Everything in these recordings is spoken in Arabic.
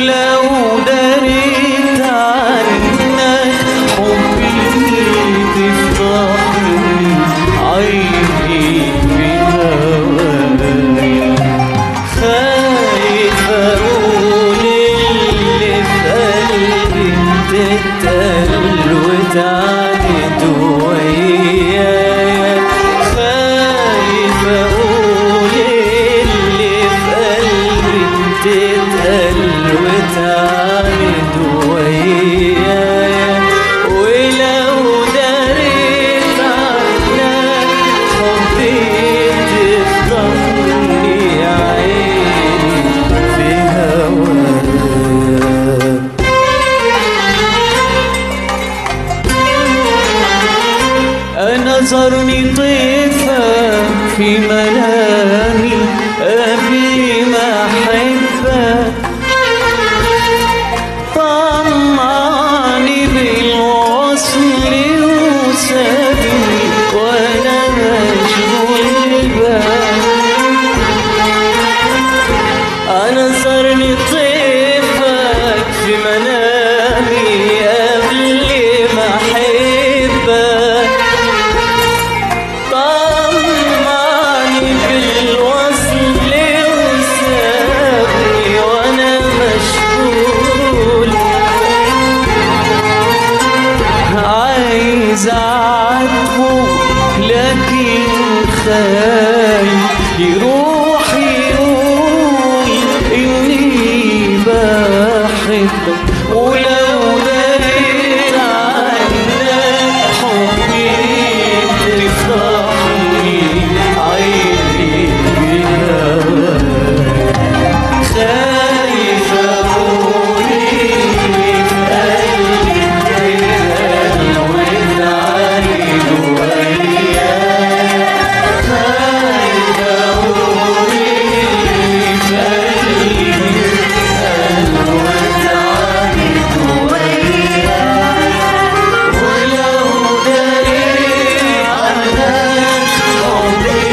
ولو دريت عنك حبي تفضحني عيني في هواك. خايف اقول اللي في قلبي تتقل وتعاند ويايا. خايف اقول اللي في قلبي تتقل وتعاند ويايا. ولو دريت عنك حبي تفضحني عيني في هواك. أنا زارني طيفك في منامي قبل ما أحبك. طمعني بالوصل وسابني وأنا مشغول بك. أنا زارني طيفك في منامي قبل ما أحبك. طمعني بالوصل وسابني وأنا مشغول. عايز أعاتبه لكن خايف يروح يقول إني بحبك. ولو دريت عنك حبي تفضحني عيني في هواك. خايف أقول اللي في قلبي تتقل وتعاند ويايا. خايف أقول اللي في قلبي تتقل وتعاند ويايا. ولو دريت عنك حبي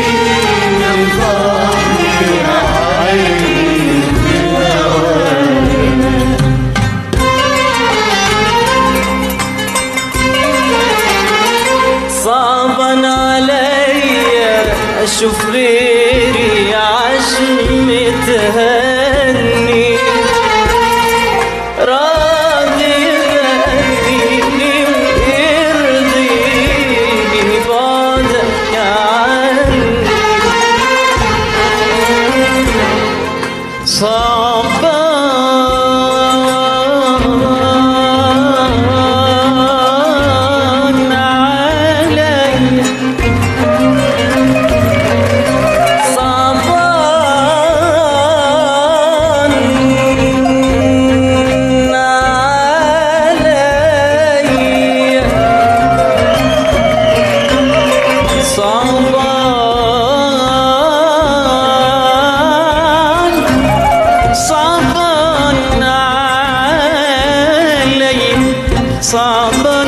تفضحني عيني في هواك. صعبا عليا اشوف غيري عاش متهني. راضي يهديني ويرضيني بعدك عني. صعبان عليا صعبان عليا صعبان علي صعبان